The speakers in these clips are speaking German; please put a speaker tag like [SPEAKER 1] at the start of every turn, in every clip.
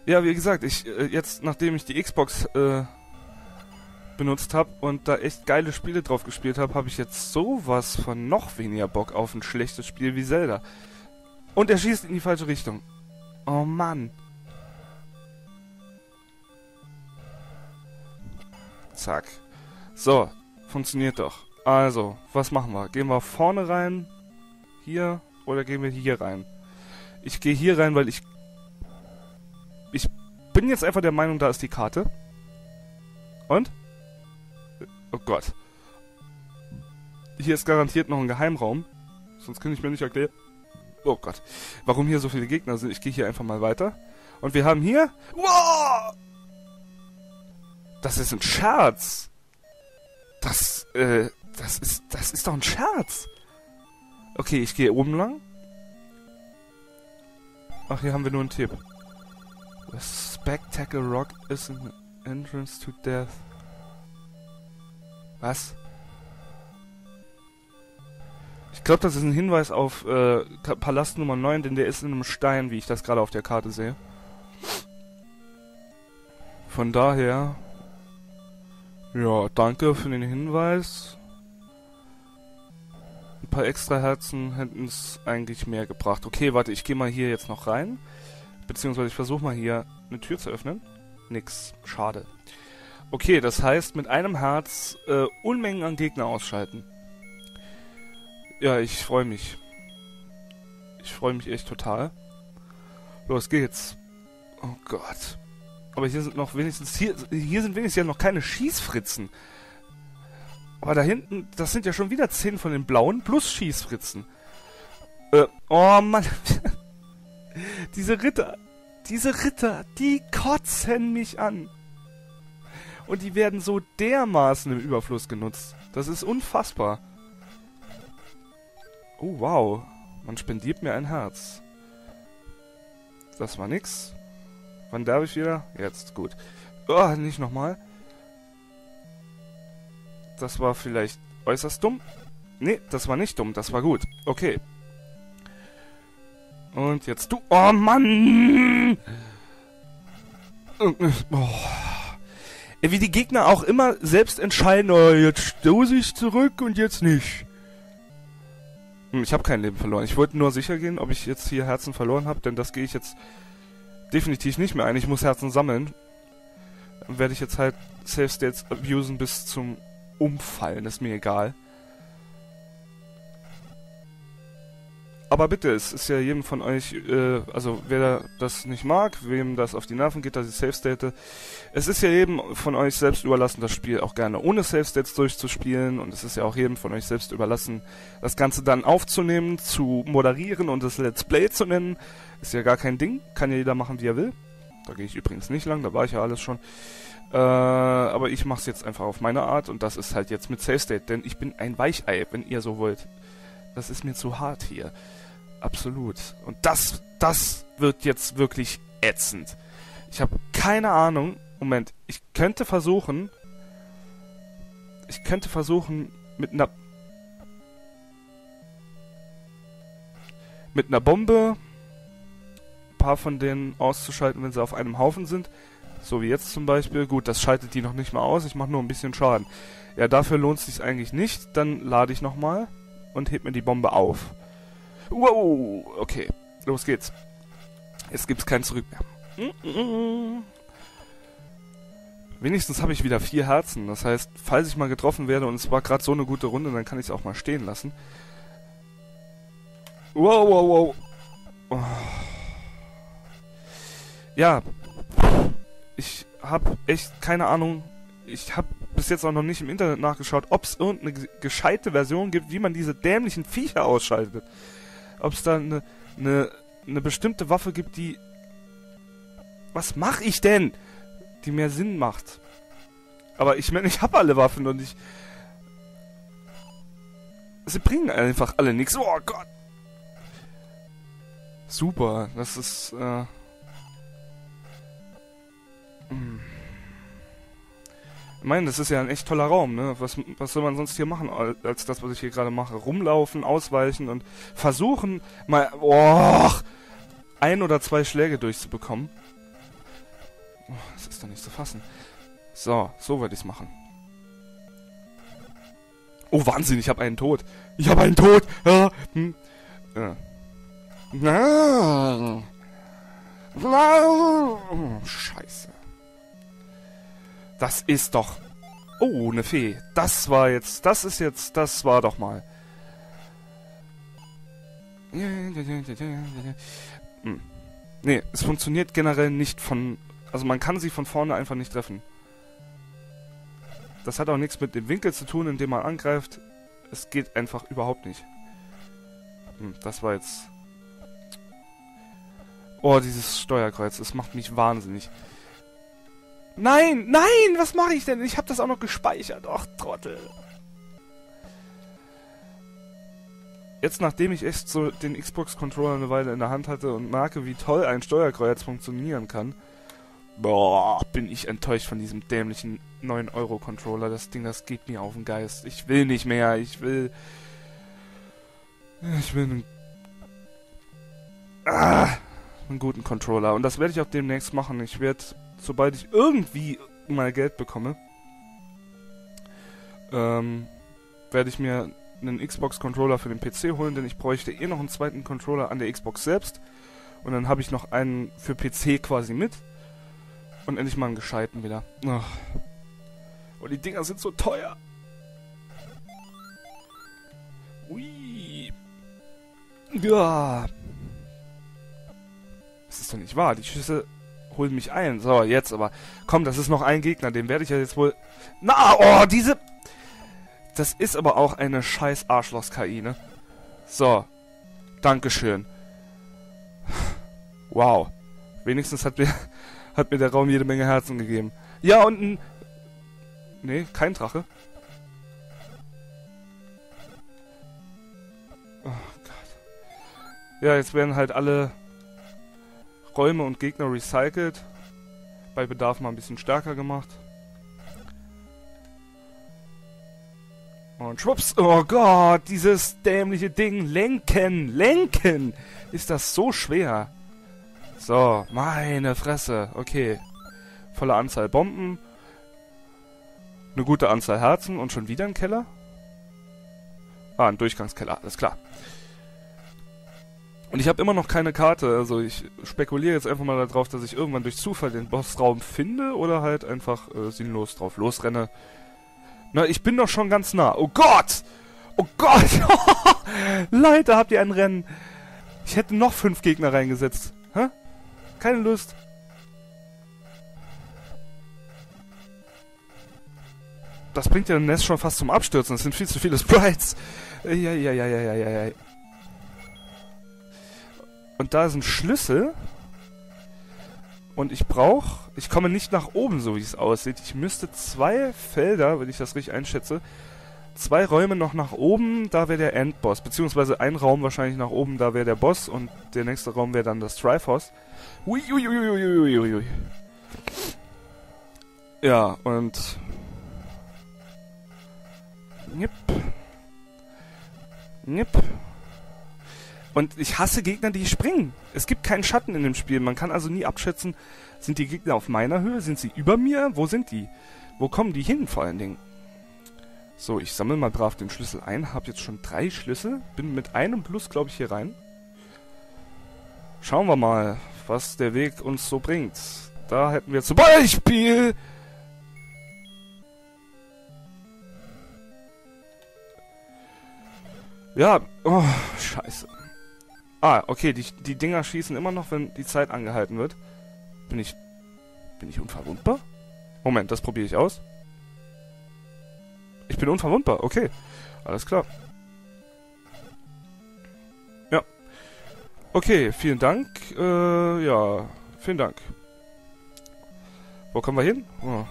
[SPEAKER 1] Ja, wie gesagt, jetzt, nachdem ich die Xbox benutzt habe und da echt geile Spiele drauf gespielt habe, habe ich jetzt sowas von noch weniger Bock auf ein schlechtes Spiel wie Zelda. Und er schießt in die falsche Richtung. Oh Mann. Zack. So, funktioniert doch. Also, was machen wir? Gehen wir vorne rein, hier, oder gehen wir hier rein? Ich gehe hier rein, weil ich bin jetzt einfach der Meinung, da ist die Karte. Und? Oh Gott. Hier ist garantiert noch ein Geheimraum. Sonst kann ich mir nicht erklären. Oh Gott. Warum hier so viele Gegner sind. Ich gehe hier einfach mal weiter. Und wir haben hier... Wow! Das ist ein Scherz. Das ist doch ein Scherz. Okay, ich gehe oben lang. Ach, hier haben wir nur einen Tipp. The Spectacle Rock is an entrance to death. Was? Ich glaube, das ist ein Hinweis auf Palast Nummer 9, denn der ist in einem Stein, wie ich das gerade auf der Karte sehe. Von daher... Ja, danke für den Hinweis. Ein paar extra Herzen hätten es eigentlich mehr gebracht. Okay, warte, ich gehe mal hier jetzt noch rein. Beziehungsweise ich versuche mal hier eine Tür zu öffnen. Nix. Schade. Okay, das heißt, mit einem Herz Unmengen an Gegner ausschalten. Ja, ich freue mich. Ich freue mich echt total. Los geht's. Oh Gott. Aber hier sind noch wenigstens... Hier sind wenigstens ja noch keine Schießfritzen. Aber da hinten, das sind ja schon wieder 10 von den blauen plus Schießfritzen. Oh Mann. Diese Ritter, die kotzen mich an. Und die werden so dermaßen im Überfluss genutzt. Das ist unfassbar. Oh wow. Man spendiert mir ein Herz. Das war nix. Wann darf ich wieder? Jetzt, gut. Oh, nicht nochmal. Das war vielleicht äußerst dumm. Nee, das war nicht dumm, das war gut. Okay. Und jetzt du... Oh, Mann! Oh. Wie die Gegner auch immer selbst entscheiden, oh, jetzt stoße ich zurück und jetzt nicht. Ich habe kein Leben verloren. Ich wollte nur sicher gehen, ob ich jetzt hier Herzen verloren habe, denn das gehe ich jetzt definitiv nicht mehr ein. Ich muss Herzen sammeln. Dann werde ich jetzt halt Save States abusen bis zum Umfallen. Ist mir egal. Aber bitte, es ist ja jedem von euch, also wer das nicht mag, wem das auf die Nerven geht, dass ich Save State, es ist ja jedem von euch selbst überlassen, das Spiel auch gerne ohne Save States durchzuspielen, und es ist ja auch jedem von euch selbst überlassen, das Ganze dann aufzunehmen, zu moderieren und das Let's Play zu nennen. Ist ja gar kein Ding, kann ja jeder machen, wie er will. Da gehe ich übrigens nicht lang, da war ich ja alles schon. Aber ich mache es jetzt einfach auf meine Art, und das ist halt jetzt mit Save State, denn ich bin ein Weichei, wenn ihr so wollt. Das ist mir zu hart hier. Absolut. Und das wird jetzt wirklich ätzend. Ich habe keine Ahnung. Moment, ich könnte versuchen mit einer Bombe ein paar von denen auszuschalten, wenn sie auf einem Haufen sind. So wie jetzt zum Beispiel. Gut, das schaltet die noch nicht mal aus. Ich mache nur ein bisschen Schaden. Ja, dafür lohnt es sich eigentlich nicht. Dann lade ich nochmal und heb mir die Bombe auf. Wow, okay. Los geht's. Jetzt gibt's kein Zurück mehr. Wenigstens habe ich wieder 4 Herzen. Das heißt, falls ich mal getroffen werde und es war gerade so eine gute Runde, dann kann ich es auch mal stehen lassen. Wow, wow, wow. Oh. Ja. Ich habe echt keine Ahnung. Ich habe bis jetzt auch noch nicht im Internet nachgeschaut, ob es irgendeine gescheite Version gibt, wie man diese dämlichen Viecher ausschaltet. Ob es da eine bestimmte Waffe gibt, die... Was mache ich denn? Die mehr Sinn macht. Aber ich meine, ich habe alle Waffen und ich... Sie bringen einfach alle nichts. Oh Gott! Super, das ist... Ich meine, das ist ja ein echt toller Raum, ne? Was soll man sonst hier machen, als das, was ich hier gerade mache? Rumlaufen, ausweichen und versuchen, mal 1 oder 2 Schläge durchzubekommen. Oh, das ist doch nicht zu fassen. So, so werde ich es machen. Oh, Wahnsinn, ich habe einen Tod. Ich habe einen Tod! Ja. Ja. Scheiße. Das ist doch... Oh, eine Fee. Das war jetzt... Das ist jetzt... Das war doch mal... Nee, es funktioniert generell nicht von... Also man kann sie von vorne einfach nicht treffen. Das hat auch nichts mit dem Winkel zu tun, in dem man angreift. Es geht einfach überhaupt nicht. Das war jetzt... Oh, dieses Steuerkreuz, das macht mich wahnsinnig. Nein, nein, was mache ich denn? Ich habe das auch noch gespeichert. Ach, Trottel. Jetzt, nachdem ich echt so den Xbox-Controller eine Weile in der Hand hatte und merke, wie toll ein Steuerkreuz funktionieren kann, boah, bin ich enttäuscht von diesem dämlichen 9-Euro-Controller. Das Ding, das geht mir auf den Geist. Ich will nicht mehr. Ich will einen guten Controller. Und das werde ich auch demnächst machen. Ich werde, sobald ich irgendwie mal Geld bekomme, werde ich mir einen Xbox-Controller für den PC holen, denn ich bräuchte eh noch einen zweiten Controller an der Xbox selbst. Und dann habe ich noch einen für PC quasi mit. Und endlich mal einen gescheiten wieder. Ach. Und die Dinger sind so teuer. Ui. Ja. Das ist doch nicht wahr. Die Schüsse holen mich ein. So, jetzt aber. Komm, das ist noch ein Gegner. Den werde ich ja jetzt wohl... Na, oh, diese... Das ist aber auch eine scheiß Arschlochs-KI, ne? So. Dankeschön. Wow. Wenigstens hat mir der Raum jede Menge Herzen gegeben. Ja, und ein... Nee, kein Drache. Oh Gott. Ja, jetzt werden halt alle Räume und Gegner recycelt. Bei Bedarf mal ein bisschen stärker gemacht. Und schwupps. Oh Gott, dieses dämliche Ding. Lenken, lenken. Ist das so schwer. So, meine Fresse. Okay. Volle Anzahl Bomben. Eine gute Anzahl Herzen und schon wieder ein Keller? Ah, ein Durchgangskeller, alles klar. Und ich habe immer noch keine Karte, also ich spekuliere jetzt einfach mal darauf, dass ich irgendwann durch Zufall den Bossraum finde oder halt einfach sinnlos drauf losrenne. Na, ich bin doch schon ganz nah. Oh Gott! Oh Gott! Leute, habt ihr ein Rennen? Ich hätte noch 5 Gegner reingesetzt. Hä? Keine Lust. Das bringt ja den Nest schon fast zum Abstürzen. Das sind viel zu viele Sprites. Ja. Und da ist ein Schlüssel. Und ich komme nicht nach oben, so wie es aussieht. Ich müsste 2 Felder, wenn ich das richtig einschätze, 2 Räume noch nach oben, da wäre der Endboss. Beziehungsweise ein Raum wahrscheinlich nach oben, da wäre der Boss. Und der nächste Raum wäre dann das Triforce. Ui. Ja, und... Nipp. Und ich hasse Gegner, die springen. Es gibt keinen Schatten in dem Spiel. Man kann also nie abschätzen, sind die Gegner auf meiner Höhe? Sind sie über mir? Wo sind die? Wo kommen die hin vor allen Dingen? So, ich sammle mal brav den Schlüssel ein. Hab jetzt schon 3 Schlüssel. Bin mit einem Plus, glaube ich, hier rein. Schauen wir mal, was der Weg uns so bringt. Da hätten wir zum Beispiel... Ja, oh, scheiße. Ah, okay, die Dinger schießen immer noch, wenn die Zeit angehalten wird. Bin ich unverwundbar? Moment, das probiere ich aus. Ich bin unverwundbar, okay. Alles klar. Ja. Okay, vielen Dank. Ja, vielen Dank. Wo kommen wir hin? Oh.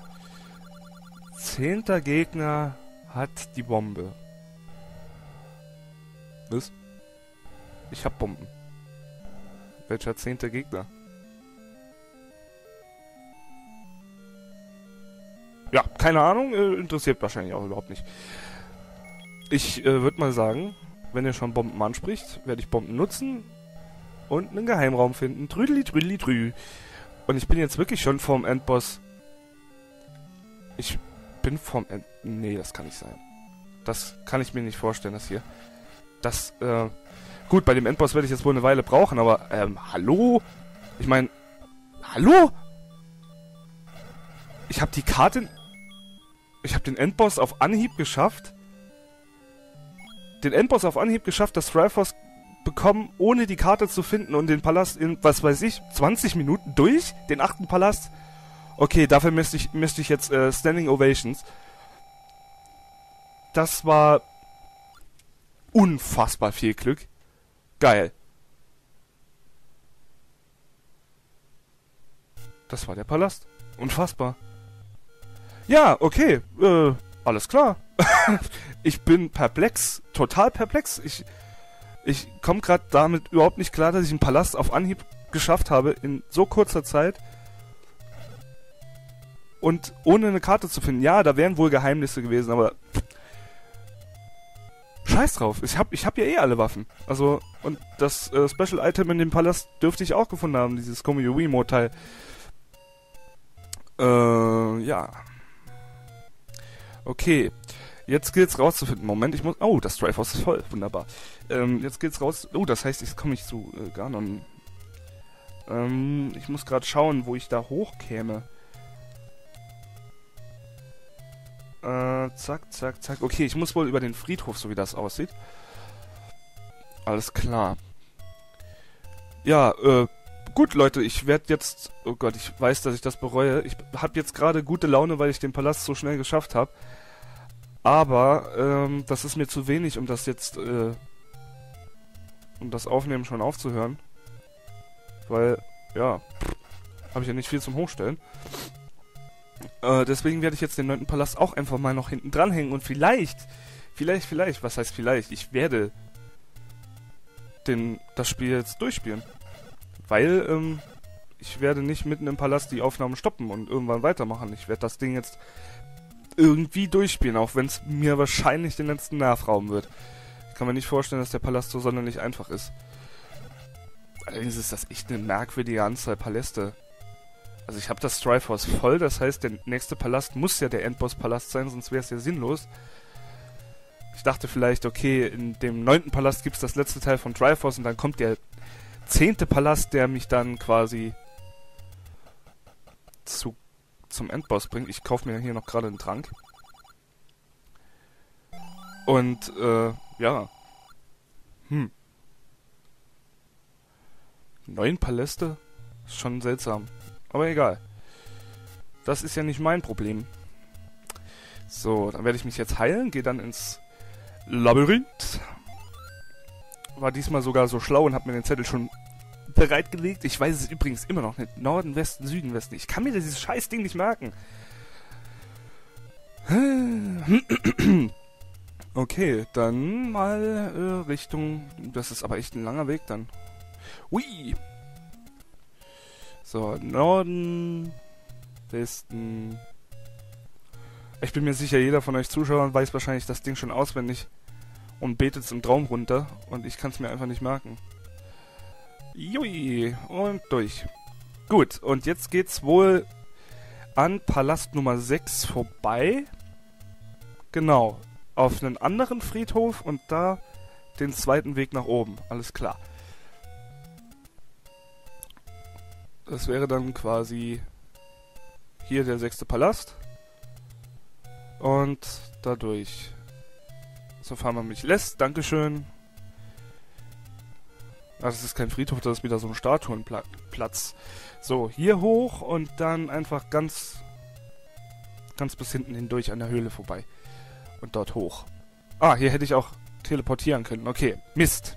[SPEAKER 1] 10. Gegner hat die Bombe. Was? Ich hab Bomben. Welcher 10. Gegner? Ja, keine Ahnung. Interessiert wahrscheinlich auch überhaupt nicht. Ich würde mal sagen, wenn ihr schon Bomben anspricht, werde ich Bomben nutzen und einen Geheimraum finden. Trüdeli, trüdeli, trü. Und ich bin jetzt wirklich schon vorm Endboss. Ich bin vorm Nee, das kann nicht sein. Das kann ich mir nicht vorstellen, das hier. Das, gut, bei dem Endboss werde ich jetzt wohl eine Weile brauchen, aber, hallo? Ich meine, hallo? Ich habe die Karte... Ich habe den Endboss auf Anhieb geschafft. Das Triforce bekommen, ohne die Karte zu finden und den Palast in, was weiß ich, 20 Minuten durch? Den 8. Palast? Okay, dafür müsste ich jetzt Standing Ovations. Das war unfassbar viel Glück. Geil. Das war der Palast. Unfassbar. Ja, okay. Alles klar. Ich bin perplex. Total perplex. Ich komme gerade damit überhaupt nicht klar, dass ich einen Palast auf Anhieb geschafft habe in so kurzer Zeit. Und ohne eine Karte zu finden. Ja, da wären wohl Geheimnisse gewesen, aber... Scheiß drauf. Ich hab ja eh alle Waffen. Also, und das Special Item in dem Palast dürfte ich auch gefunden haben. Dieses Komi Wiimote-Teil. Ja. Okay. Jetzt gilt's rauszufinden. Moment, ich muss... Oh, das Triforce ist voll. Wunderbar. Jetzt gilt's raus... Oh, das heißt, jetzt komme ich zu Ganon. Ich muss gerade schauen, wo ich da hochkäme. Zack, zack, zack. Okay, ich muss wohl über den Friedhof, so wie das aussieht. Alles klar. Ja, gut, Leute, ich werde jetzt... Oh Gott, ich weiß, dass ich das bereue. Ich habe jetzt gerade gute Laune, weil ich den Palast so schnell geschafft habe. Aber, das ist mir zu wenig, um das jetzt, um das Aufnehmen schon aufzuhören. Weil, ja, habe ich ja nicht viel zum Hochstellen. Deswegen werde ich jetzt den 9. Palast auch einfach mal noch hinten dranhängen und vielleicht, was heißt vielleicht? Ich werde das Spiel jetzt durchspielen. Weil, ich werde nicht mitten im Palast die Aufnahmen stoppen und irgendwann weitermachen. Ich werde das Ding jetzt irgendwie durchspielen, auch wenn es mir wahrscheinlich den letzten Nerv rauben wird. Ich kann mir nicht vorstellen, dass der Palast so sonderlich einfach ist. Allerdings ist das echt eine merkwürdige Anzahl Paläste. Also ich habe das Triforce voll, das heißt, der nächste Palast muss ja der Endboss-Palast sein, sonst wäre es ja sinnlos. Ich dachte vielleicht, okay, in dem 9. Palast gibt es das letzte Teil von Triforce und dann kommt der 10. Palast, der mich dann quasi zum Endboss bringt. Ich kaufe mir hier noch gerade einen Trank. Und, ja. 9 Paläste? Ist schon seltsam. Aber egal. Das ist ja nicht mein Problem. So, dann werde ich mich jetzt heilen, gehe dann ins Labyrinth. War diesmal sogar so schlau und habe mir den Zettel schon bereitgelegt. Ich weiß es übrigens immer noch nicht. Norden, Westen, Süden, Westen. Ich kann mir dieses scheiß Ding nicht merken. Okay, dann mal Richtung... Das ist aber echt ein langer Weg dann. Ui! So, Norden, Westen. Ich bin mir sicher, jeder von euch Zuschauern weiß wahrscheinlich das Ding schon auswendig und betet es im Traum runter und ich kann es mir einfach nicht merken. Jui, und durch. Gut, und jetzt geht's wohl an Palast Nummer 6 vorbei. Genau, auf einen anderen Friedhof und da den zweiten Weg nach oben. Alles klar. Das wäre dann quasi hier der 6. Palast. Und dadurch. Sofern man mich lässt. Dankeschön. Das ist kein Friedhof, das ist wieder so ein Statuenplatz. So, hier hoch und dann einfach ganz bis hinten hindurch an der Höhle vorbei. Und dort hoch. Ah, hier hätte ich auch teleportieren können. Okay, Mist.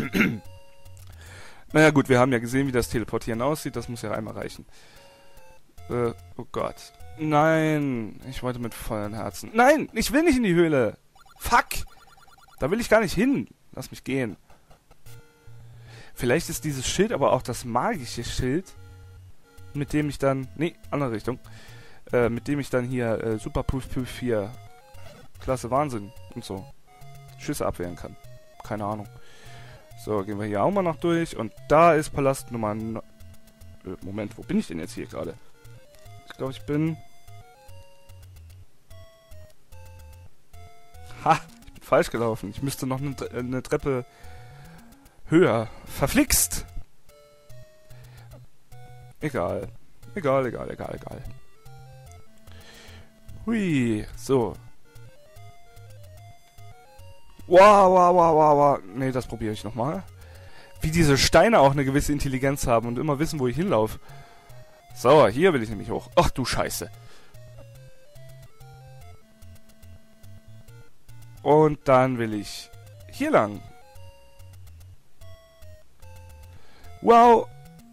[SPEAKER 1] Naja gut, wir haben ja gesehen, wie das Teleportieren aussieht. Das muss ja einmal reichen. Oh Gott. Nein, ich wollte mit vollen Herzen. Nein, ich will nicht in die Höhle. Fuck. Da will ich gar nicht hin. Lass mich gehen. Vielleicht ist dieses Schild aber auch das magische Schild, mit dem ich dann... Nee, andere Richtung. Mit dem ich dann hier Super Puff Puff 4 Klasse Wahnsinn und so Schüsse abwehren kann. Keine Ahnung. So, gehen wir hier auch mal noch durch. Und da ist Palast Nummer Moment, wo bin ich denn jetzt hier gerade? Ich glaube, ich bin... Ha! Ich bin falsch gelaufen. Ich müsste noch eine Treppe höher. Verflixt! Egal. Egal. Hui, so. Wow. Nee, das probiere ich nochmal. Wie diese Steine auch eine gewisse Intelligenz haben und immer wissen, wo ich hinlaufe. So, hier will ich nämlich hoch. Ach du Scheiße. Und dann will ich hier lang. Wow.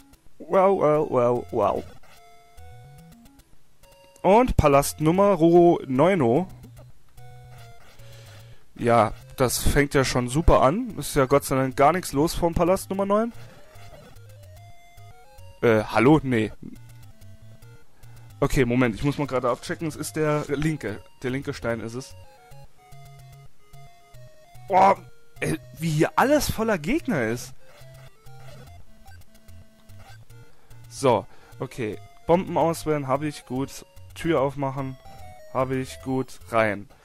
[SPEAKER 1] Und Palast Nummer 9. Ja, das fängt ja schon super an. Ist ja Gott sei Dank gar nichts los vom Palast Nummer 9. Hallo? Nee. Okay, Moment, ich muss mal gerade abchecken. Es ist der linke. Der linke Stein ist es. Oh, wie hier alles voller Gegner ist. So, okay. Bomben auswählen, habe ich, gut. Tür aufmachen, habe ich, gut. Rein.